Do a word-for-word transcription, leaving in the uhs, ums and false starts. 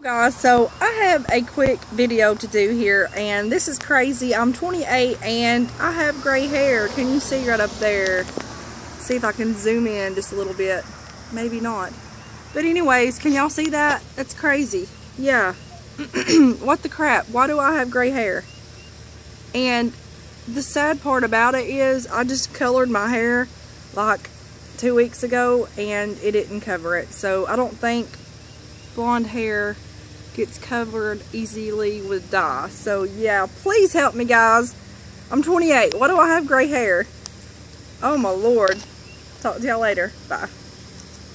Guys, so I have a quick video to do here, and this is crazy. I'm twenty-eight and I have gray hair. Can you see right up there? See if I can zoom in just a little bit. Maybe not. But anyways, can y'all see that? That's crazy. Yeah. What the crap? Why do I have gray hair? And the sad part about it is I just colored my hair like two weeks ago and it didn't cover it. So I don't think blonde hair gets covered easily with dye. So yeah, please help me, guys. I'm twenty-eight. Why do I have gray hair? Oh my lord. Talk to y'all later. Bye.